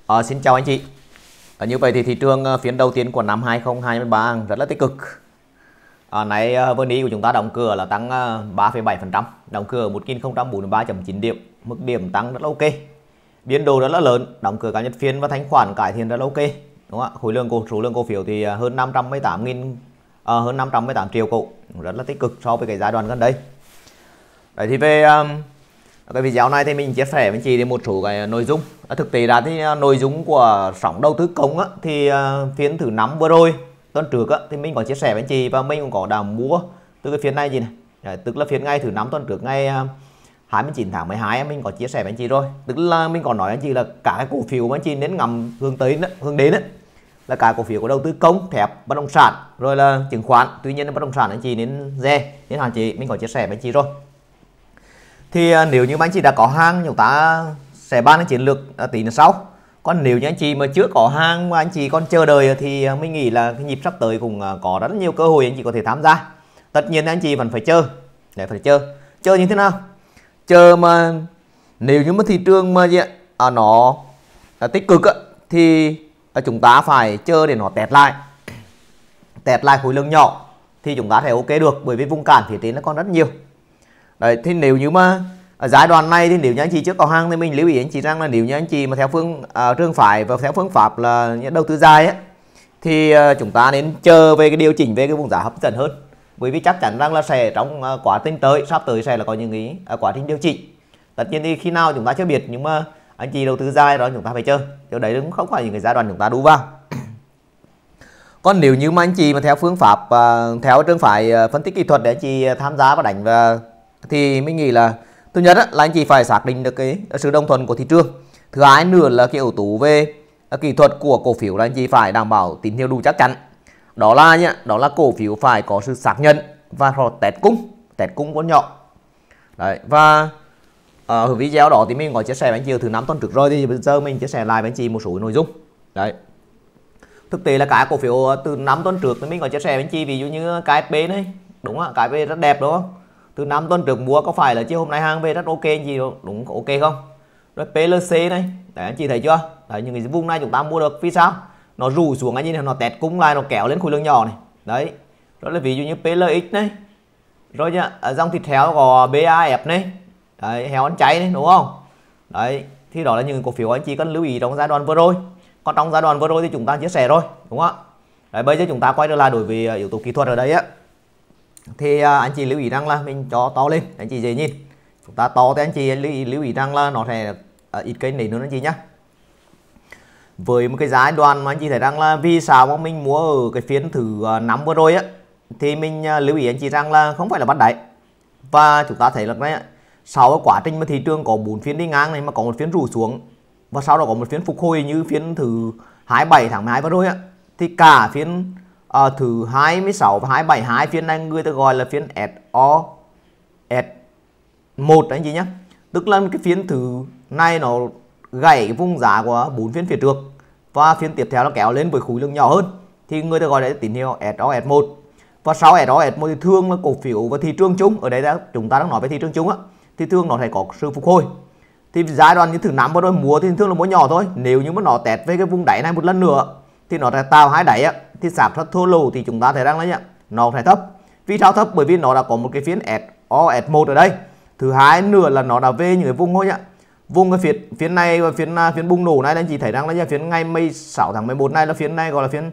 Xin chào anh chị. Như vậy thì thị trường phiên đầu tiên của năm 2023 rất là tích cực. Nãy VN-Index của chúng ta đóng cửa là tăng 3,7%, đóng cửa 1043.9 điểm, mức điểm tăng rất là ok. Biên độ rất là lớn, đóng cửa cả nhật phiên và thanh khoản cải thiện rất là ok. Đúng không ạ? Số lượng cổ phiếu thì hơn 518 triệu cổ, rất là tích cực so với cái giai đoạn gần đây. Đấy thì về cái video này thì mình chia sẻ với anh chị một số cái nội dung. Thực tế ra thì nội dung của sóng đầu tư công thì phiên thứ 5 vừa rồi tuần trước thì mình có chia sẻ với anh chị và mình cũng có đã mua từ cái phiên này gì này. Đấy, tức là phiên ngày thứ 5 tuần trước, ngày 29 tháng 12 mình có chia sẻ với anh chị rồi. Tức là mình có nói anh chị là cả cái cổ phiếu mà anh chị nên ngắm hướng đến là cả cổ phiếu của đầu tư công, thép, bất động sản rồi là chứng khoán. Tuy nhiên bất động sản anh chị nên nên hạn chế, mình có chia sẻ với anh chị rồi. Thì nếu như anh chị đã có hàng, chúng ta sẽ bàn chiến lược tí nữa sau. Còn nếu như anh chị mà chưa có hàng mà anh chị còn chờ đợi thì mình nghĩ là cái nhịp sắp tới cũng có rất nhiều cơ hội anh chị có thể tham gia. Tất nhiên anh chị vẫn phải chờ. Để phải chờ như thế nào? Chờ mà nếu như mà thị trường mà nó tích cực thì chúng ta phải chờ để nó test lại khối lượng nhỏ thì chúng ta sẽ ok được, bởi vì vùng cản phía trên nó còn rất nhiều. Đấy, thì nếu như mà ở giai đoạn này thì nếu như anh chị chưa có hàng thì mình lưu ý anh chị rằng là nếu như anh chị mà theo trường phái và theo phương pháp là đầu tư dài thì chúng ta nên chờ về cái điều chỉnh về cái vùng giá hấp dẫn hơn, bởi vì chắc chắn rằng là sẽ trong quá trình sắp tới sẽ là có những ý quá trình điều chỉnh. Tất nhiên thì khi nào chúng ta chưa biết, nhưng mà anh chị đầu tư dài đó chúng ta phải chờ, chứ đấy cũng không phải những cái giai đoạn chúng ta đu vào. Còn nếu như mà anh chị mà theo phương pháp theo trường phái phân tích kỹ thuật để anh chị tham gia và đánh vào thì mình nghĩ là thứ nhất là anh chị phải xác định được cái sự đồng thuận của thị trường. Thứ hai nữa là cái yếu tố về kỹ thuật của cổ phiếu là anh chị phải đảm bảo tín hiệu đủ chắc chắn. Đó là cổ phiếu phải có sự xác nhận và họ test cung con nhỏ. Đấy, và ở video đó thì mình có chia sẻ với anh chị thứ 5 tuần trước rồi, thì bây giờ mình chia sẻ lại với anh chị một số nội dung. Đấy. Thực tế là cái cổ phiếu từ 5 tuần trước thì mình có chia sẻ với anh chị, ví dụ như KSP này, đúng không? KSP rất đẹp đúng không? Từ 5 tuần trước mua có phải là chiều hôm nay hàng về rất ok gì đúng ok không? Rồi PLC này, đấy anh chị thấy chưa? Đấy, những cái vùng này chúng ta mua được vì sao? Nó rủ xuống anh nhìn nó test cung lại, nó kéo lên khối lượng nhỏ này. Đấy. Rồi là ví dụ như PLX này. Rồi nhá, dòng thịt heo có BAF này. Đấy, heo ăn cháy này đúng không? Đấy, thì đó là những cổ phiếu anh chị cần lưu ý trong giai đoạn vừa rồi. Còn trong giai đoạn vừa rồi thì chúng ta chia sẻ rồi, đúng không ạ? Đấy, bây giờ chúng ta quay trở lại đối với yếu tố kỹ thuật ở đây thì anh chị lưu ý rằng là mình cho to lên, anh chị dễ nhìn. Chúng ta to thì anh chị lưu ý rằng là nó sẽ ít kênh để nữa anh chị nhé. Với một cái giai đoạn mà anh chị thấy rằng là vì sao mà mình mua ở cái phiên thứ 5 vừa rồi thì mình lưu ý anh chị rằng là không phải là bắt đáy. Và chúng ta thấy là đấy, sau cái quá trình mà thị trường có 4 phiên đi ngang này mà có một phiên rủ xuống và sau đó có một phiên phục hồi như phiên thứ 27 tháng 12 vừa rồi thì cả phiên thứ 26 và 27, hai phiên này người ta gọi là phiên SOS1 anh chị nhé. Tức là cái phiên thứ này nó gãy cái vùng giá của 4 phiên phía trước và phiên tiếp theo nó kéo lên với khối lượng nhỏ hơn thì người ta gọi là tín hiệu SOS1. Và sau SOS1 thì thường là cổ phiếu và thị trường chung, ở đây chúng ta đang nói về thị trường chung thì thường nó sẽ có sự phục hồi. Thì giai đoạn như thứ 5 vừa rồi mua thì thường là mua nhỏ thôi. Nếu như mà nó test về cái vùng đáy này một lần nữa thì nó sẽ tạo hai đáy thì xác suất thua lỗ thì chúng ta thấy rằng là nó sẽ thấp. Vì sao thấp? Bởi vì nó đã có một cái phiên SOS1 ở đây. Thứ hai nữa là nó đã về những cái vùng thôi vùng cái phiên này và phiên bùng nổ này anh chị thấy rằng là phiên ngày 16 tháng 11 này là phiên này gọi là phiên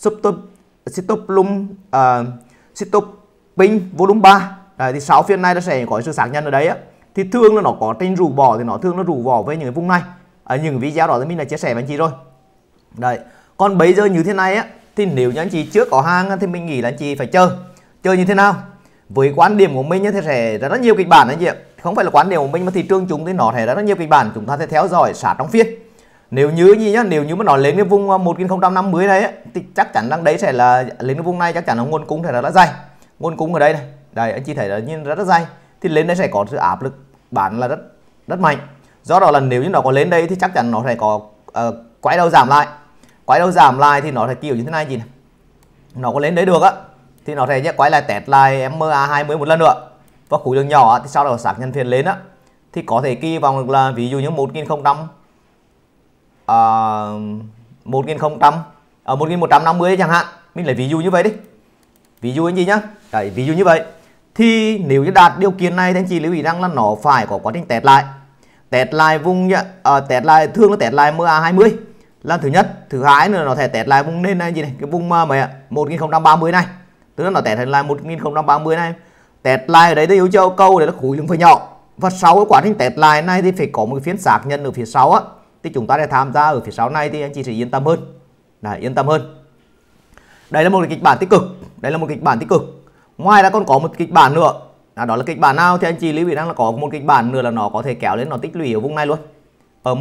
stopping volume 3. Đấy, thì 6 phiên này nó sẽ có sự xác nhận ở đấy thì thường là nó có trên rủ bỏ thì nó thường nó rủ bỏ với những cái vùng này. Ở những video đó thì mình đã chia sẻ với anh chị rồi. Đấy. Còn bây giờ như thế này thì nếu như anh chị chưa có hàng thì mình nghĩ là anh chị phải chờ như thế nào. Với quan điểm của mình thì sẽ rất nhiều kịch bản anh chị ạ. Không phải là quan điểm của mình mà thị trường chúng thì nó sẽ rất nhiều kịch bản, chúng ta sẽ theo dõi sát trong phiên. Nếu như nếu như mà nó lên cái vùng 1050 này thì chắc chắn rằng đấy sẽ là lên cái vùng này, chắc chắn là nguồn cung sẽ rất là dày. Nguồn cung ở đây này. Đây anh chị thấy là nhìn rất là dày. Thì lên đây sẽ có sự áp lực bán là rất mạnh. Do đó là nếu như nó có lên đây thì chắc chắn nó sẽ có quay đầu giảm lại. Quay đầu giảm lại thì nó sẽ kiểu như thế này chị này. Nó có lên đấy được thì nó sẽ quay lại test lại MA20 một lần nữa. Và khối lượng nhỏ thì sau đó xác nhận phiên lên thì có thể kỳ vọng được là ví dụ như 1150 chẳng hạn, mình lấy ví dụ như vậy đi, ví dụ anh chị nhá. Đấy, ví dụ như vậy thì nếu như đạt điều kiện này thì anh chị lưu ý rằng là nó phải có quá trình test lại vùng nhá, test lại thường là test lại MA20 là thứ nhất. Thứ hai nữa nó sẽ test lại vùng nền này gì này, cái vùng mà 1030 này, tức là nó test lại 1030 này. Test lại ở đấy thì yêu cầu đấy là khối lượng phải nhỏ, và sau cái quá trình test lại này thì phải có một phiên xác nhận ở phía sau á, thì chúng ta sẽ tham gia ở phía sau này thì anh chị sẽ yên tâm hơn. Đấy, yên tâm hơn. Đây là một cái kịch bản tích cực, đây là một kịch bản tích cực. Ngoài ra còn có một kịch bản nữa, đó là kịch bản nào thì anh chị lưu ý rằng là có một kịch bản nữa là nó có thể kéo lên, nó tích lũy ở vùng này luôn, ở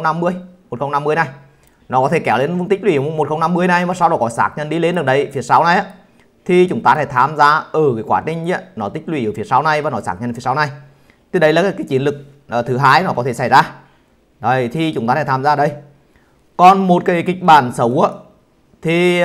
1050 này, nó có thể kéo lên vùng tích lũy ở vùng 1050 này, và sau đó có xác nhận đi lên được đấy phía sau này á, thì chúng ta sẽ tham gia ở cái quá trình ấy, nó tích lũy ở phía sau này và nó xác nhận phía sau này. Thì đây là cái chiến lược thứ hai nó có thể xảy ra. Đây thì chúng ta sẽ tham gia đây. Còn một cái kịch bản xấu á, thì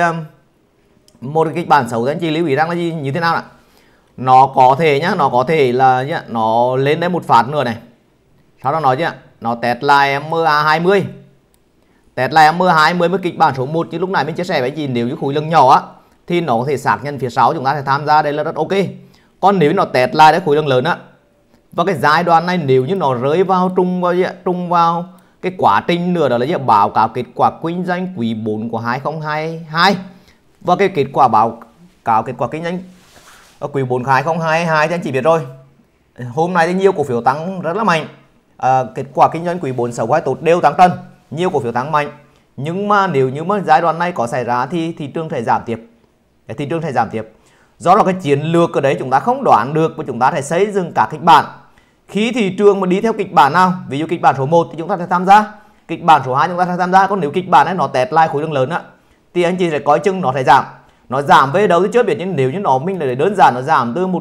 một cái kịch bản xấu thì anh chị lưu ý rằng là gì, như thế nào ạ? Nó có thể nhá, nó có thể là nhá, nó lên đây một phát nữa này, sau đó nói chứ nó test lại MA20, test lại MA20 với kịch bản số 1 như lúc này mình chia sẻ với anh chị. Nếu như khối lượng nhỏ á thì nó có thể xác nhận phía sau chúng ta sẽ tham gia, đây là rất ok. Còn nếu nó test lại đấy khối lượng lớn á, và cái giai đoạn này nếu như nó rơi vào trung vào cái quá trình nữa, đó là báo cáo kết quả kinh doanh quý 4 của 2022 và cái kết quả báo cáo kết quả kinh doanh quý 4 2022 thì anh chị biết rồi, hôm nay thì nhiều cổ phiếu tăng rất là mạnh. Kết quả kinh doanh quý 4 xấu hay tốt đều tăng trần, nhiều cổ phiếu tăng mạnh. Nhưng mà nếu như mà giai đoạn này có xảy ra thì thị trường sẽ giảm tiếp, thị trường sẽ giảm tiếp. Do đó cái chiến lược ở đấy chúng ta không đoán được, và chúng ta phải xây dựng cả kịch bản. Khi thị trường mà đi theo kịch bản nào, ví dụ kịch bản số 1 thì chúng ta sẽ tham gia, kịch bản số 2 chúng ta sẽ tham gia. Còn nếu kịch bản này nó test lại khối lượng lớn á, thì anh chị sẽ coi chừng nó sẽ giảm. Nó giảm về đâu thì chưa biết, nhưng nếu như nó mình để đơn giản nó giảm từ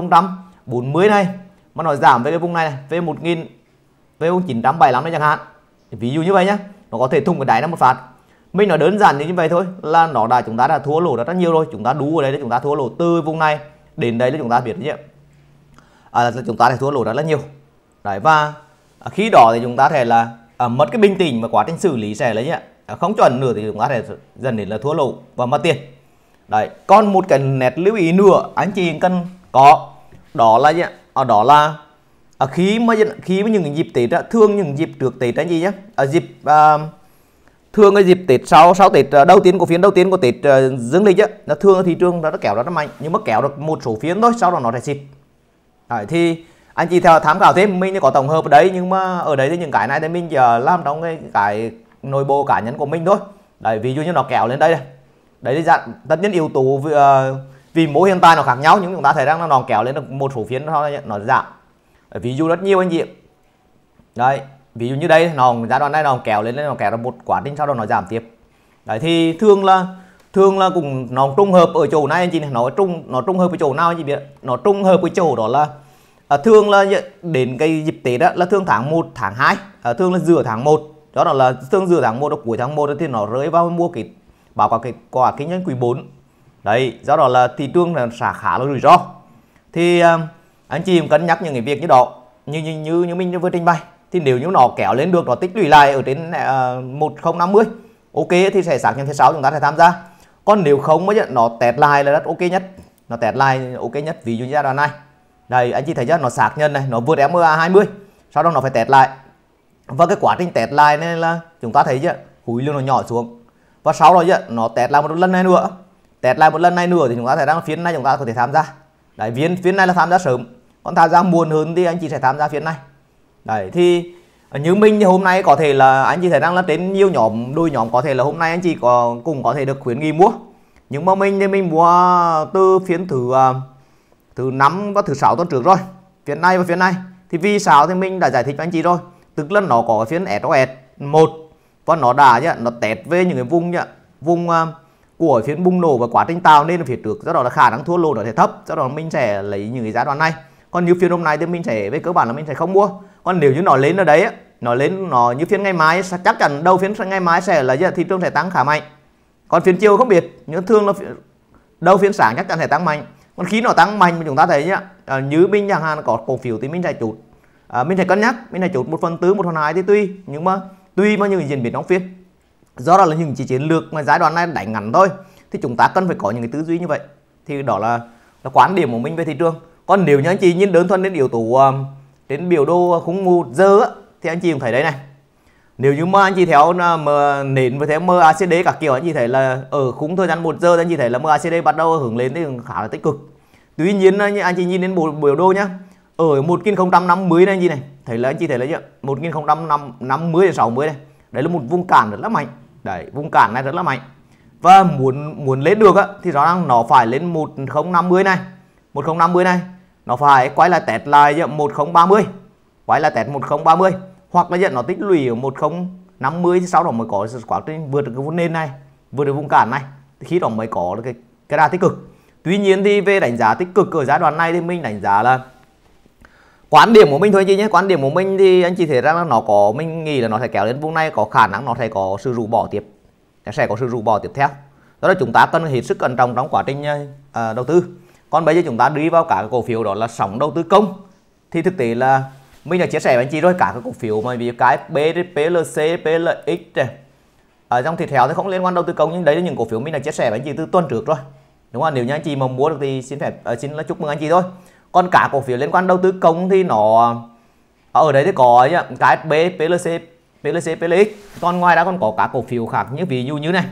1040 này mà nó giảm về cái vùng này, về 1975 này chẳng hạn, ví dụ như vậy nhá, nó có thể thủng cái đáy ra một phát. Mình nói đơn giản như vậy thôi là chúng ta đã thua lỗ rất nhiều rồi. Chúng ta đú ở đây là chúng ta thua lỗ từ vùng này đến đây là chúng ta biết chứ, chúng ta sẽ thua lỗ rất là nhiều. Đấy, và khi đó thì chúng ta thể là mất cái bình tĩnh, và quá trình xử lý sẽ là không chuẩn nữa thì chúng ta sẽ dần đến là thua lỗ và mất tiền. Đấy, còn một cái nét lưu ý nữa anh chị cần có, đó là khi mà những dịp Tết á, thường những dịp trước Tết anh chị nhé, thường cái dịp Tết sau Tết đầu tiên của phiên đầu tiên của Tết dương lịch á, là thường thị trường nó kéo rất là mạnh, nhưng mà kéo được một số phiên thôi, sau đó nó sẽ xịt. Đấy, thì anh chị theo tham khảo thêm, mình có tổng hợp ở đấy, nhưng mà ở đấy thì những cái này thì mình làm trong cái nội bộ cá nhân của mình thôi. Đấy, ví dụ như nó kéo lên đây này, đấy thì tất nhiên yếu tố vì mỗi hiện tại nó khác nhau, nhưng chúng ta thấy rằng nó kéo lên được một số phiên nó giảm. Ví dụ rất nhiều anh chị. Đấy, ví dụ như đây nó giai đoạn này nó kéo lên, nó kéo ra một quá trình sau đó nó giảm tiếp. Đấy, thì thường là cùng nó trung hợp ở chỗ này anh chị này, nó trung hợp với chỗ nào anh chị biết? Nó trung hợp với chỗ đó là thường là đến cái dịp Tết đó là thường tháng 1, tháng 2, thường là giữa tháng 1. Đó là thường giữa tháng 1 hoặc cuối tháng 1 thì nó rơi vào mua cái báo cáo kết quả kinh doanh quý 4. Đấy, do đó là thị trường là khá là rủi ro. Thì anh chị cân nhắc những cái việc như đó, như mình vừa trình bày. Thì nếu như nó kéo lên được, nó tích lũy lại ở trên 1050 ok thì sẽ xác nhận phía sau chúng ta sẽ tham gia. Còn nếu không mới nó test lại là rất ok nhất, nó test lại ok nhất. Ví dụ như giai đoạn này đây anh chị thấy chưa, nó xác nhận này, nó vượt MA20, sau đó nó phải test lại, và cái quá trình test lại này là chúng ta thấy chứ khối lượng nó nhỏ xuống, và sau đó chứ nó test lại một lần này nữa, test lại một lần này nữa thì chúng ta thấy rằng phiên này chúng ta có thể tham gia. Đấy, phiên này là tham gia sớm, còn tham gia muộn hơn thì anh chị sẽ tham gia phiên này. Đấy, thì như mình thì hôm nay có thể là anh chị thấy rằng là trên nhiều nhóm, đôi nhóm có thể là hôm nay anh chị cũng có thể được khuyến nghị mua, nhưng mà mình thì mình mua từ phiên thứ 5 và thứ 6 tuần trước rồi, phiên này và phiên này. Thì vì sao thì mình đã giải thích với anh chị rồi, tức là nó có phiên SOS 1 và nó đã nó test về những cái vùng của phiên bùng nổ và quá trình tạo nên ở phía trước, do đó là khả năng thua lỗ nó sẽ thấp, do đó mình sẽ lấy những cái giai đoạn này. Còn như phiên hôm nay thì mình sẽ về cơ bản là mình sẽ không mua. Còn nếu như nó lên ở đấy, nó lên nó như phiên ngày mai chắc chắn đầu phiên ngày mai sẽ là thị trường sẽ tăng khá mạnh. Còn phiên chiều không biết, nhưng thường là đầu phiên sáng chắc chắn sẽ tăng mạnh. Còn khi nó tăng mạnh chúng ta thấy nhá, như mình chẳng hạn có cổ phiếu thì mình sẽ chốt, mình sẽ cân nhắc, mình sẽ chốt 1/4, 1/2 thì tùy, nhưng mà tùy vào những diễn biến trong phiên. Do đó là những chiến lược mà giai đoạn này đánh ngắn thôi, thì chúng ta cần phải có những cái tư duy như vậy. Thì đó là quan điểm của mình về thị trường. Còn nếu như anh chị nhìn đơn thuần đến yếu tố đến biểu đồ khung 1 giờ á, thì anh chị cũng thấy đấy này. Nếu như mà anh chị theo nền với theo MACD các kiểu, anh chị thấy là ở khung thời gian 1 giờ anh chị thấy là MACD bắt đầu hướng lên thì khá là tích cực. Tuy nhiên anh chị nhìn đến biểu đồ nhá, ở 1050 này anh chị này, anh chị thấy là 1050 đến 60 này. Đấy là một vùng cản rất là mạnh. Đấy, vùng cản này rất là mạnh. Và muốn lên được á thì rõ ràng nó phải lên 1050 này. 1050 này nó phải quay lại test lại 1030. Quay lại test 1030 hoặc là nó tích lũy ở 1050 thì sau đó mới có quá trình vượt được cái vùng nền này, vượt được vùng cản này, thì khi đó mới có cái đà tích cực. Tuy nhiên thì về đánh giá tích cực ở giai đoạn này thì mình đánh giá là quan điểm của mình thôi anh chị nhé. Quan điểm của mình thì anh chị thấy rằng là nó có, mình nghĩ là nó sẽ kéo đến vùng này, có khả năng nó sẽ có sự rũ bỏ tiếp, sẽ có sự rũ bỏ tiếp theo. Đó là chúng ta cần hết sức cẩn trọng trong quá trình đầu tư. Còn bây giờ chúng ta đi vào cả cái cổ phiếu đó là sóng đầu tư công, thì thực tế là mình đã chia sẻ với anh chị rồi, cả các cổ phiếu mà vì cái PLC, PLX này ở trong thịt heo thì không liên quan đầu tư công, nhưng đấy là những cổ phiếu mình đã chia sẻ với anh chị từ tuần trước rồi, đúng không? Nếu như anh chị mà mua được thì xin chúc mừng anh chị thôi. Còn cả cổ phiếu liên quan đầu tư công thì nó ở đấy thì có KSB, PLC, PLX. Còn ngoài ra còn có các cổ phiếu khác, như ví dụ như này,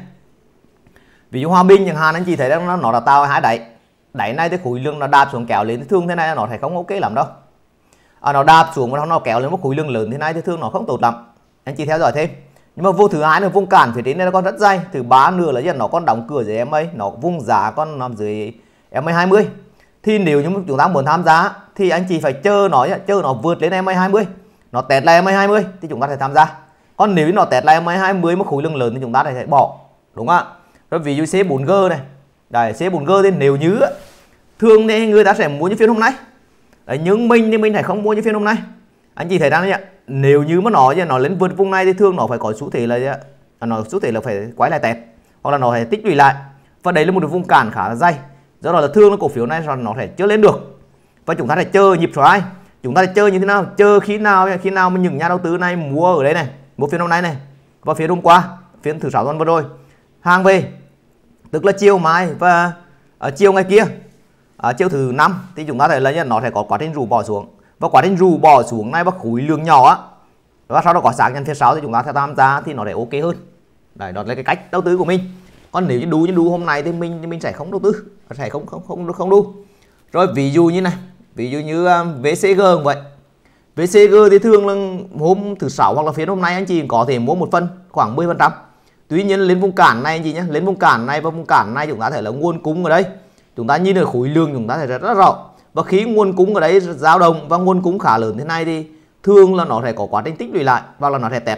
ví dụ Hòa Bình chẳng hạn, anh chị thấy rằng nó đã tạo hai đáy này thì khối lượng nó đạp xuống kéo lên thì thường thế này nó sẽ không ok lắm đâu. Nó đạp xuống và nó kéo lên một khối lượng lớn thế này thì thường nó không tốt lắm, anh chị theo dõi thêm. Nhưng mà vô thứ hai là vùng cản phía trên này nó còn rất dày. Thứ ba nữa là nó còn đóng cửa dưới MA, nó vùng giá còn nằm dưới MA20. Thì nếu như chúng ta muốn tham gia thì anh chị phải chờ nó vượt lên MA20, nó test lại MA20 thì chúng ta sẽ tham gia. Còn nếu nó test lại MA20 một khối lượng lớn thì chúng ta sẽ bỏ, đúng không ạ? Rồi ví dụ C4G này, đấy, C4G thì nếu như thường thì người ta sẽ mua như phiên hôm nay. Đấy, nhưng mình thì mình phải không mua như phiên hôm nay. Anh chị thấy rằng nhỉ, nếu như mà nó lên vượt vùng này thì thường nó phải có xu thế là phải quay lại test hoặc là nó phải tích lũy lại, và đấy là một vùng cản khá là dày. Do đó là thường là cổ phiếu này nó sẽ chưa lên được, và chúng ta phải chờ nhịp số 2. Chúng ta phải chờ như thế nào? Chờ khi nào mà những nhà đầu tư này mua ở đây này, mua phiên hôm nay này và phiên hôm qua, phiên thứ 6 tuần vừa rồi hàng về, tức là chiều mai và chiều ngày kia, chiều thứ 5 thì chúng ta thấy là nó sẽ có quá trình rũ bỏ xuống, và quá trình rũ bỏ xuống này và khối lượng nhỏ á, và sau đó có xác nhận phía sau thì chúng ta sẽ tham gia thì nó sẽ ok hơn. Đấy, đó là cái cách đầu tư của mình. Còn nếu như đu hôm nay thì mình sẽ không đầu tư, sẽ không đu. Rồi ví dụ như này, ví dụ như VCG cũng vậy. VCG thì thường là hôm thứ 6 hoặc là phiên hôm nay anh chị có thể mua một phần khoảng 10%. Tuy nhiên lên vùng cản này anh chị nhé, lên vùng cản này và vùng cản này chúng ta thấy là nguồn cung ở đây, chúng ta nhìn được khối lượng chúng ta thấy rất rõ. Và khi nguồn cung ở đấy dao động và nguồn cung khá lớn thế này thì thường là nó sẽ có quá trình tích lũy lại, và là nó sẽ test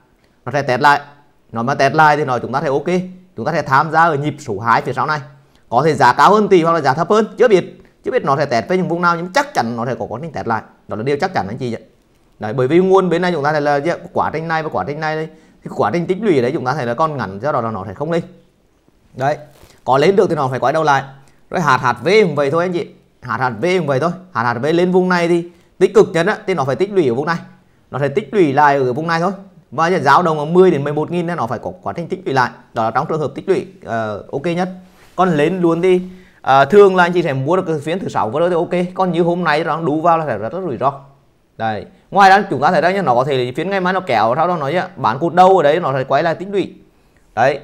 lại. Nó mà test lại thì chúng ta thấy ok, chúng ta sẽ tham gia ở nhịp số 2 phía sau này. Có thể giá cao hơn tỷ hoặc là giá thấp hơn, chưa biết nó sẽ test với những vùng nào, nhưng chắc chắn nó sẽ có quá trình test lại. Đó là điều chắc chắn anh chị ạ. Đấy, bởi vì nguồn bên này chúng ta thấy là quá trình này và quá trình này đây, thì quá trình tích lũy đấy chúng ta thấy là con ngắn, do đó là nó sẽ không lên. Đấy, có lên được thì nó phải quay đầu lại. Rồi HHV cũng vậy thôi anh chị. HHV cũng vậy thôi. HHV lên vùng này thì tích cực nhất á, thì nó phải tích lũy ở vùng này. Nó sẽ tích lũy lại ở vùng này thôi. Và dao động ở 10 đến 11 nghìn nên nó phải có quá trình tích lũy lại. Đó là trong trường hợp tích lũy ok nhất. Còn lên luôn thì thường là anh chị sẽ mua được cái phiên thứ 6 vừa rồi thì ok. Còn như hôm nay nó đú vào là sẽ rất rủi ro. Đấy. Ngoài ra chúng ta thấy đây nó có thể phiên ngày mai nó kéo, sau đó nó bán cột đầu ở đấy nó sẽ quay lại tích lũy. Đấy.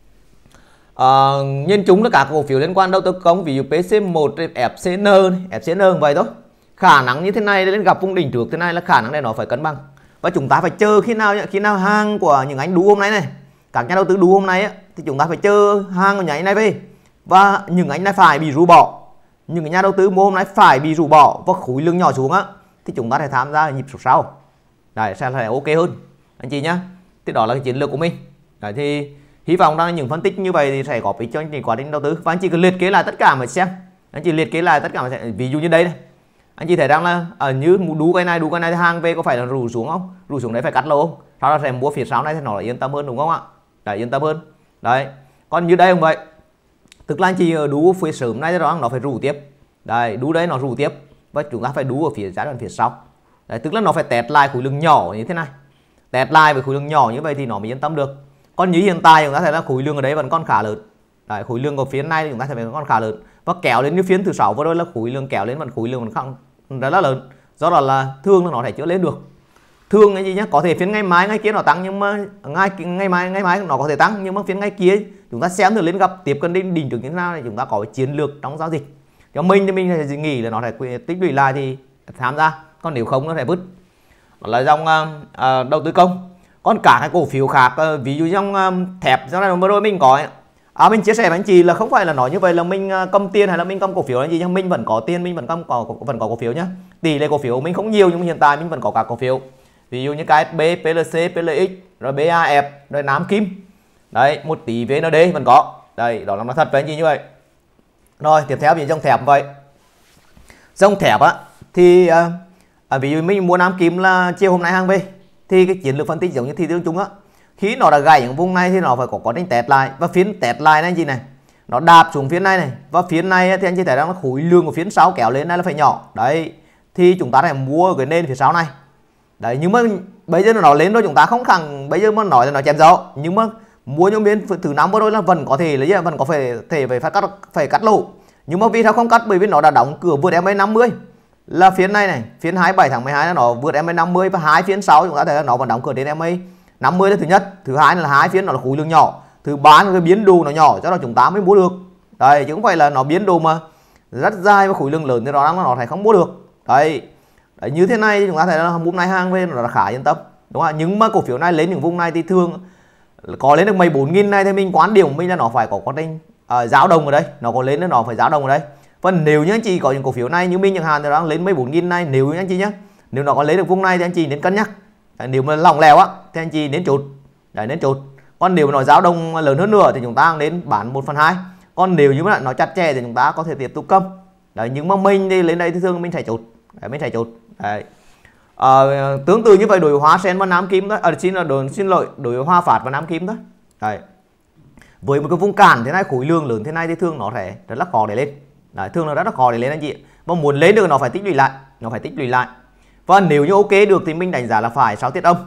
Nhìn chung là các cổ phiếu liên quan đầu tư công, ví dụ PC1, FCN cũng vậy thôi. Khả năng như thế này đến gặp vùng đỉnh trước thế này là khả năng này nó phải cân bằng. Và chúng ta phải chờ khi nào hàng của những anh đú hôm nay này, các nhà đầu tư đú hôm nay á, thì chúng ta phải chờ hàng của những anh này về, và những anh này phải bị rũ bỏ. Những cái nhà đầu tư mua hôm nay phải bị rũ bỏ và khối lượng nhỏ xuống á, thì chúng ta sẽ tham gia nhịp số sau. Đấy, sẽ là ok hơn anh chị nhá. Thì đó là cái chiến lược của mình. Đấy, thì hy vọng rằng những phân tích như vậy thì sẽ có ích cho anh chị quá trình đầu tư. Và anh chị cứ liệt kê lại tất cả mà xem. Anh chị liệt kê lại tất cả mà xem. Ví dụ như đây này, anh chị thấy rằng là như đú cái này thì hàng về có phải là rủ xuống không? Rủ xuống đấy phải cắt lỗ không? Sau đó sẽ mua phía sau này thì nó là yên tâm hơn, đúng không ạ? Đấy, yên tâm hơn. Đấy. Còn như đây cũng vậy. Tức là anh chị đú phía sớm này đó nó phải rủ tiếp. Đây, đú đấy nó rủ tiếp, và chúng ta phải đú ở phía giai đoạn phía sau. Đấy, tức là nó phải test lại khối lượng nhỏ như thế này. Test lại với khối lượng nhỏ như vậy thì nó mới yên tâm được. Còn như hiện tại chúng ta thấy là khối lượng ở đấy vẫn còn khá lớn. Đấy, khối lượng của phiên này chúng ta thấy vẫn còn khá lớn, và kéo lên như phiên thứ 6 vừa rồi là khối lượng kéo lên, vẫn khối lượng vẫn rất là lớn. Do đó là thường là nó thể chưa lên được. Thường cái gì nhá, có thể phiên ngày mai ngày kia nó tăng, nhưng mà ngày mai nó có thể tăng, nhưng mà phiên ngày kia chúng ta xem thử lên gặp tiếp cận đến đỉnh trưởng như thế nào thì chúng ta có chiến lược trong giao dịch. Cho mình thì mình thì nghĩ là nó phải tích lũy lại thì tham gia, còn nếu không nó phải vứt. Đó là dòng đầu tư công. Còn cả cái cổ phiếu khác, ví dụ trong thép trong này vừa rồi mình có mình chia sẻ với anh chị là không phải là nói như vậy là mình cầm tiền hay là mình cầm cổ phiếu là gì, nhưng mình vẫn có tiền, mình vẫn có cổ phiếu nhá. Tỷ lệ cổ phiếu mình không nhiều nhưng mà hiện tại mình vẫn có cả cổ phiếu, ví dụ như KSB, PLC, PLX, rồi BAF, rồi Nam Kim, đấy, 1 tỷ VND vẫn có. Đây, đó là thật với anh chị như vậy. Rồi tiếp theo thì dòng thép vậy. Dòng thép á thì ví dụ mình mua Nam Kim là chiều hôm nay hàng về, thì cái chiến lược phân tích giống như thị trường chung á, khi nó đã gãy những vùng này thì nó phải có quá trình test lại, và phiên test lại này gì này, nó đạp xuống phiên này này, và phiên này thì anh chị thấy rằng khối lượng của phiên sau kéo lên này là phải nhỏ đấy, thì chúng ta phải mua ở cái nền phía sau này đấy. Nhưng mà bây giờ nó lên rồi chúng ta không khẳng bây giờ mà nói là nó chém gió, nhưng mà mua những biến thứ 5 vừa rồi là vẫn có thể là vẫn có phải cắt lỗ, nhưng mà vì sao không cắt? Bởi vì nó đã đóng cửa vượt MA 50 là phiên này phiên 27 tháng 12 là nó vượt MA 50, và hai phiên sau chúng ta thấy là nó vẫn đóng cửa đến MA 50 là thứ nhất, thứ hai là hai phiên nó là khối lượng nhỏ, thứ ba là cái biến đồ nó nhỏ, cho đó chúng ta mới mua được đây, chứ không phải là nó biến đồ mà rất dài và khối lượng lớn thì nó phải không mua được đấy. Đấy, như thế này chúng ta thấy là hôm nay hàng về nó là khá yên tâm, đúng không? Nhưng mà cổ phiếu này lên những vùng này thì thường có lên được 14.000 này thì mình quán điểm của mình là nó phải có quá trình dao động ở đây, nó có lên nó phải dao động ở đây. Và nếu như anh chị có những cổ phiếu này như mình chẳng hạn thì đang lên 14.000 này, nếu như anh chị nhé, nếu nó có lấy được vùng này thì anh chị nên cân nhắc. Đấy, nếu mà lỏng lẻo á thì anh chị nên chốt. Đấy, nên chốt. Còn nếu mà nó dao động lớn hơn nữa thì chúng ta nên bán 1/2. Còn nếu như mà nó chặt chẽ thì chúng ta có thể tiếp tục cầm. Đấy, nhưng mà mình thì lên đây thì thường mình phải chốt. Đấy, mình phải chốt. Đấy. Tương tự như vậy đối với Hoa Sen và Nam Kim đó, xin lỗi, đối với Hoa Phát và Nam Kim đó. Đấy. Với một cái vùng cản thế này, khối lượng lớn thế này thì thường nó sẽ rất là khó để lên. Đấy, thường là rất là khó để lên anh chị. Và muốn lên được nó phải tích lũy lại, và nếu như ok được thì mình đánh giá là phải 6 tiết âm.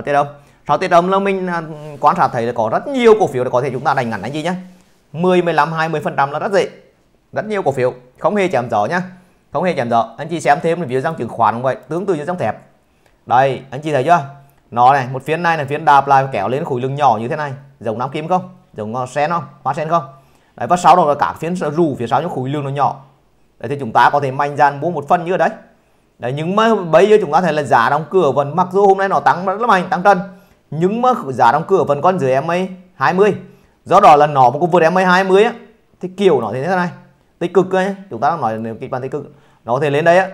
6 tiết âm là mình quan sát thấy là có rất nhiều cổ phiếu để có thể chúng ta đánh ngắn anh chị nhé. 10, 15, 20% là rất dễ. Rất nhiều cổ phiếu không hề chém gió nhá. Không hề chém gió. Anh chị xem thêm ví dụ dòng chứng khoán cũng vậy, tương tự như dòng thép. Đây, anh chị thấy chưa? Nó này, một phiên này là phiên đạp lại kéo lên khối lượng nhỏ như thế này, giống Nam Kim không? Giống Sen không? Hoa Sen không? Đấy, và sau đó là cả phiên rủ phía sau những khối lượng nó nhỏ. Đấy, thì chúng ta có thể mạnh dạn mua một phần như ở đấy. Đấy, nhưng mà bây giờ chúng ta thấy là giá đóng cửa vẫn, mặc dù hôm nay nó tăng rất là mạnh, tăng trần, nhưng mà giá đóng cửa vẫn còn dưới MA 20. Do đó là nó một vượt MA 20 á, thì kiểu nó thế này, tích cực ấy, chúng ta đang nói nếu kịch bản tích cực, nó có thể lên đây á,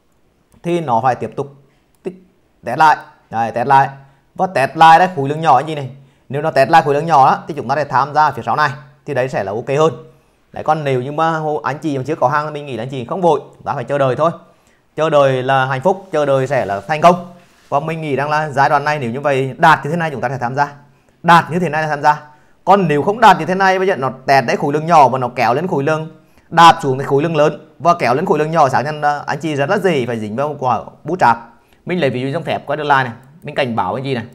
thì nó phải tiếp tục test lại. Đấy, test lại và test lại đấy, khối lượng nhỏ như này. Nếu nó test lại khối lượng nhỏ đó thì chúng ta sẽ tham gia phía sau này, thì đấy sẽ là ok hơn. Đấy, còn nếu như mà anh chị mà chưa có hàng thì mình nghĩ là anh chị không vội, chúng ta phải chờ đợi thôi. Chờ đợi là hạnh phúc, chờ đợi sẽ là thành công. Và mình nghĩ rằng là giai đoạn này nếu như vậy đạt như thế này chúng ta sẽ tham gia, đạt như thế này là tham gia. Còn nếu không đạt như thế này, bây giờ nó tẹt đấy khối lượng nhỏ và nó kéo lên khối lượng, đạp xuống cái khối lượng lớn và kéo lên khối lượng nhỏ, sáng nên anh chị rất là dễ phải dính vào quả bút trạc. Mình lấy ví dụ trong thép qua deadline này, mình cảnh báo anh chị này,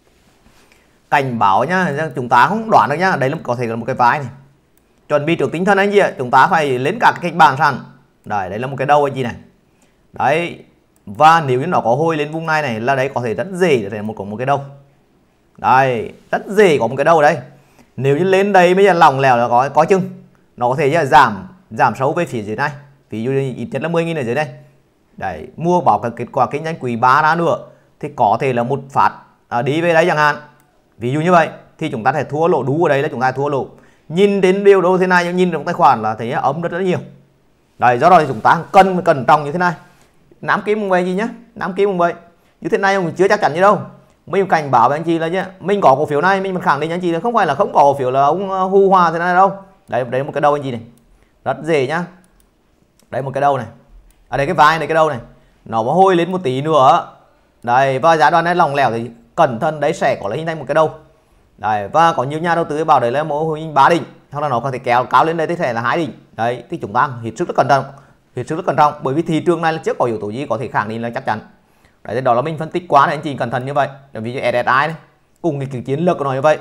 cảnh báo nhá, chúng ta không đoán được nhá, đấy là có thể là một cái vai này, chuẩn bị trước tinh thần anh chị ạ, chúng ta phải lên cả cái kịch bản sẵn. Đấy là một cái đầu anh chị này. Đấy, và nếu như nó có hôi lên vùng này là đấy có thể rất dễ để một cái đầu. Đây, rất dễ có một cái đầu đây. Nếu như lên đây bây giờ lỏng lẻo là có chừng nó có thể giảm sâu về phía dưới này. Ví dụ như ít nhất là 10.000 ở dưới đây. Đấy, mua bảo cái kết quả kinh doanh quý 3 ra nữa thì có thể là một phát đi về đây chẳng hạn. Ví dụ như vậy thì chúng ta sẽ thua lỗ, đú ở đây là chúng ta thua lỗ. Nhìn đến điều đâu thế này, nhưng nhìn trong tài khoản là thấy ấm rất nhiều. Đấy, do đó thì chúng ta cẩn trọng như thế này. Nam Kim cũng vậy gì nhá, Nam Kim cũng vậy. Như thế này mình chưa chắc chắn gì đâu. Mình cảnh báo với anh chị là nhá, mình có cổ phiếu này mình khẳng định anh chị là không phải là không có cổ phiếu là ông Hu Hòa thế này đâu. Đấy một cái đầu anh chị này. Rất dễ nhá. Đấy một cái đầu này. Đây cái vai này, cái đầu này. Nó có hôi lên một tí nữa. Đây, và giá đoạn này lỏng lẻo thì cẩn thận đấy sẽ có là hình thành một cái đầu. Đấy, và có nhiều nhà đầu tư bảo đấy là mô hình 3 đỉnh, hoặc là nó có thể kéo cao lên đây thì sẽ là 2 đỉnh. Đấy, thì chúng ta hết sức rất cẩn trọng. Hết sức rất cẩn trọng, bởi vì thị trường này là trước có yếu tố gì có thể khẳng định là chắc chắn. Đấy, đó là mình phân tích quá này, anh chị cẩn thận như vậy. Ví dụ SSI này, cùng cái chiến lược của nó như vậy.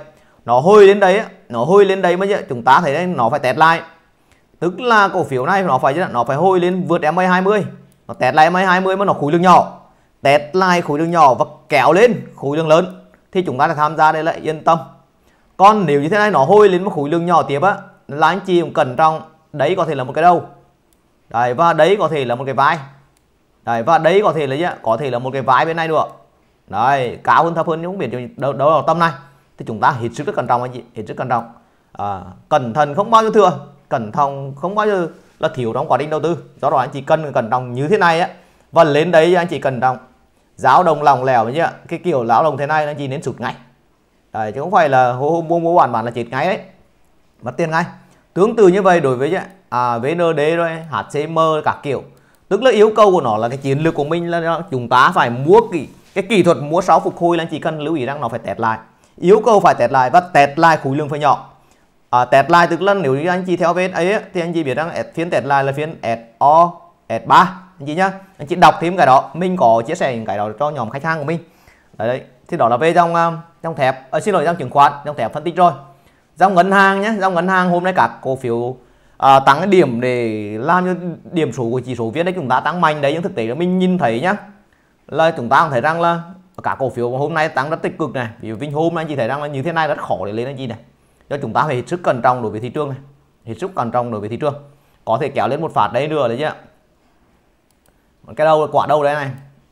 nó hồi lên đấy, nó hồi lên đấy mới chúng ta thấy đấy, nó phải test lại. Tức là cổ phiếu này nó phải hồi lên vượt MA20, nó test lại MA20 mà nó khối lượng nhỏ, test lại khối lượng nhỏ và kéo lên khối lượng lớn thì chúng ta sẽ tham gia đây là yên tâm. Còn nếu như thế này nó hồi lên một khối lượng nhỏ tiếp á là anh chị cũng cẩn trọng, đấy có thể là một cái đầu đấy, và đấy có thể là một cái vai đấy, và đấy có thể là một cái vai bên này nữa đấy, cao hơn thấp hơn nhưng không biết đâu là tâm này thì chúng ta hết sức rất cẩn trọng anh chị, hết sức cẩn trọng. Cẩn thận không bao giờ thừa, cẩn thận không bao giờ là thiếu trong quá trình đầu tư. Do đó anh chị cần cẩn trọng như thế này á, và lên đấy anh chị cẩn trọng dao động lỏng lẻo nhá, cái kiểu dao động thế này anh chị nên sụt ngay đấy, chứ không phải là hôm mua bản là chết ngay đấy, mất tiền ngay. Tương tự như vậy đối với VND rồi HCM các kiểu, tức là yêu cầu của nó là cái chiến lược của mình là chúng ta phải mua cái kỹ thuật mua sau phục hồi là anh chỉ cần lưu ý rằng nó phải test lại, yêu cầu phải test lại và test lại khối lượng phải nhỏ. Test lại tức là nếu như anh chị theo bên ấy thì anh chị biết rằng phiên test lại là phiên SO S3 anh chị nhá, anh chị đọc thêm cái đó, mình có chia sẻ những cái đó cho nhóm khách hàng của mình đấy. Thì đó là về trong thép, xin lỗi, trong chứng khoán, trong thép phân tích rồi. Dòng ngân hàng nhé, dòng ngân hàng hôm nay các cổ phiếu tăng cái điểm để làm cho điểm số của chỉ số VN đấy chúng ta tăng mạnh đấy, nhưng thực tế là mình nhìn thấy nhá là chúng ta cũng thấy rằng là cả cổ phiếu hôm nay tăng rất tích cực này, ví dụ Vinhome anh chị thấy rằng là như thế này rất khó để lên anh chị này, cho chúng ta phải hết sức cẩn trọng đối với thị trường này, hết sức cẩn trọng đối với thị trường, có thể kéo lên một phát đấy nữa đấy chứ. Cái đầu quả đầu đấy này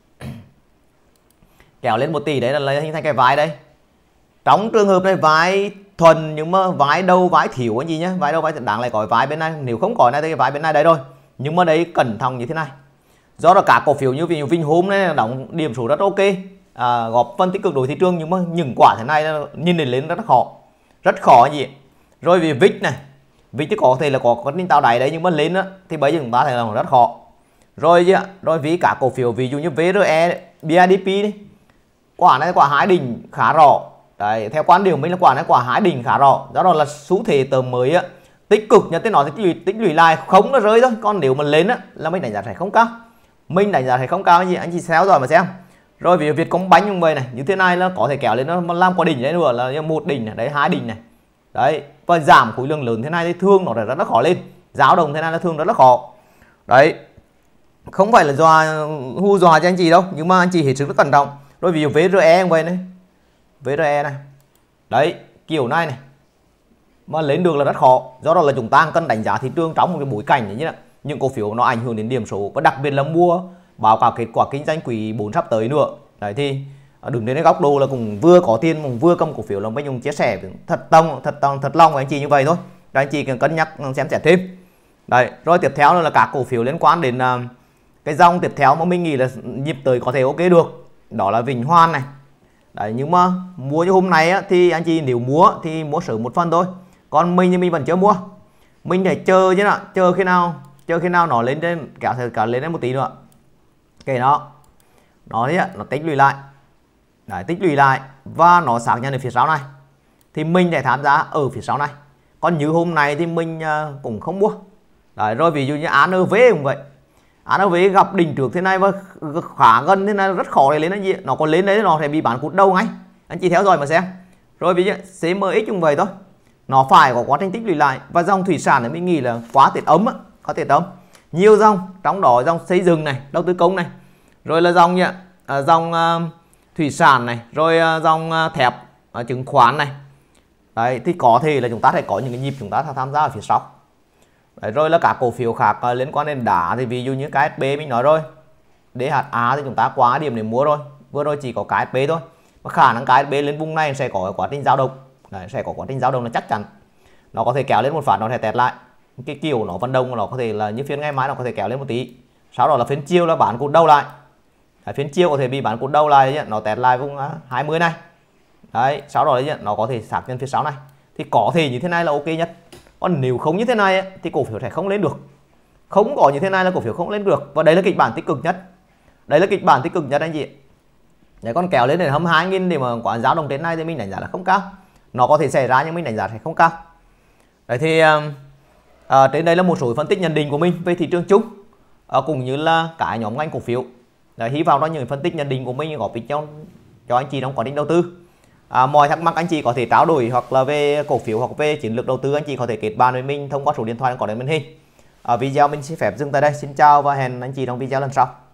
kéo lên 1 tỷ đấy là hình thành cái vái đây. Trong trường hợp này vái thuần nhưng mà vái đâu vái thiếu anh chị nhé, vái đâu vái đáng lại có vái bên này, nếu không có này thì cái vái bên này đấy rồi, nhưng mà đấy cẩn thận như thế này. Do là cả cổ phiếu như Vinhome này đóng điểm số rất ok, góp phần tích cực đối thị trường, nhưng mà những quả thế này nhìn lên rất khó anh chị. Rồi vì VIX này, VIX thì có thể là có tính tạo đáy đấy, nhưng mà lên đó, thì bây giờ chúng ta thấy là rất khó. Rồi vì cả cổ phiếu ví dụ như VRE, BIDP đi, quả này quả hái đỉnh khá rõ đấy, theo quan điểm mình là quả này quả hái đỉnh khá rõ. Do đó là xu thế tờ mới á, tích cực nhất tới nó thì tích lũy lại không nó rơi thôi, còn nếu mà lên á là mình đánh giá sẽ không cao, mình đánh giá sẽ không cao anh chị theo dõi mà xem. Rồi vì Vietcombank như vậy này, như thế này là có thể kéo lên nó làm quả đỉnh đấy nữa, là 1 đỉnh này, đấy 2 đỉnh này đấy, và giảm khối lượng lớn thế này thì thương nó rất khó lên, dao động thế này là thương rất khó đấy, không phải là hù dọa cho anh chị đâu, nhưng mà anh chị hết sức rất cẩn trọng. Rồi ví dụ VRE như vậy này, VRE này đấy, kiểu này mà lên được là rất khó. Do đó là chúng ta cần đánh giá thị trường trong một cái bối cảnh như là những cổ phiếu nó ảnh hưởng đến điểm số, và đặc biệt là mua báo cáo kết quả kinh doanh quý 4 sắp tới nữa đấy, thì đừng đến cái góc độ là cũng vừa có tiền cũng vừa cầm cổ phiếu, là mình dùng chia sẻ thật lòng với anh chị như vậy thôi, các anh chị cần cân nhắc xem xét thêm đấy. Rồi tiếp theo là các cổ phiếu liên quan đến cái dòng tiếp theo mà mình nghĩ là nhịp tới có thể ok được, đó là Vĩnh Hoan này đấy. Nhưng mà mua như hôm nay á, thì anh chị nếu mua thì mua sớm một phần thôi, còn mình thì mình vẫn chưa mua, mình phải chờ chứ nào, chờ khi nào nó lên trên kéo lên đến 1 tỷ nữa, cái nó tích lũy lại đấy, tích lũy lại và nó xác nhận ở phía sau này thì mình sẽ tham gia ở phía sau này. Còn như hôm nay thì mình cũng không mua đấy. Rồi ví dụ như ANV cũng vậy, ANV gặp đỉnh trước thế này và khá gần thế này rất khó để lên anh chị, nó còn lên đấy nó sẽ bị bán cút đầu ngay, anh chị theo dõi mà xem. Rồi ví dụ CMX cũng vậy thôi, nó phải có quá trình tích lũy lại. Và dòng thủy sản thì mình nghĩ là quá tiết ấm, có tiết ấm nhiều dòng, trong đó dòng xây dựng này, đầu tư công này, rồi là dòng thủy sản này, rồi dòng thép, chứng khoán này đấy, thì có thể là chúng ta sẽ có những cái nhịp chúng ta tham gia ở phía sau đấy. Rồi là các cổ phiếu khác liên quan đến đá thì ví dụ như KSP mình nói rồi, DHA thì chúng ta quá điểm để mua rồi, vừa rồi chỉ có KSP thôi, và khả năng KSP lên vùng này sẽ có quá trình dao động đấy, sẽ có quá trình dao động là chắc chắn, nó có thể kéo lên một phát, nó sẽ test lại cái kiểu nó vận động, nó có thể là như phiên ngày mai nó có thể kéo lên một tí, sau đó là phiên chiều là bán cột đầu lại đấy, phiên chiều có thể bị bán cột đầu lại, nó test lại vùng 20 này đấy, sau đó nó có thể xác nhận phía sau này, thì có thể như thế này là ok nhất. Còn nếu không như thế này thì cổ phiếu sẽ không lên được, không có như thế này là cổ phiếu không lên được, và đấy là kịch bản tích cực nhất, đấy là kịch bản tích cực nhất anh chị đấy. Còn kéo lên đến 22.000 để mà quả dao động đến này thì mình đánh giá là không cao, nó có thể xảy ra nhưng mình đánh giá sẽ không cao đấy. Thì trên đây là một số phân tích nhận định của mình về thị trường chung, cũng như là cả nhóm ngành cổ phiếu đấy. Hy vọng đó những phân tích nhận định của mình góp ích cho anh chị trong quá trình đầu tư. Mọi thắc mắc anh chị có thể trao đổi hoặc là về cổ phiếu hoặc về chiến lược đầu tư, anh chị có thể kết bạn với mình thông qua số điện thoại có trên màn hình. Video mình xin phép dừng tại đây. Xin chào và hẹn anh chị trong video lần sau.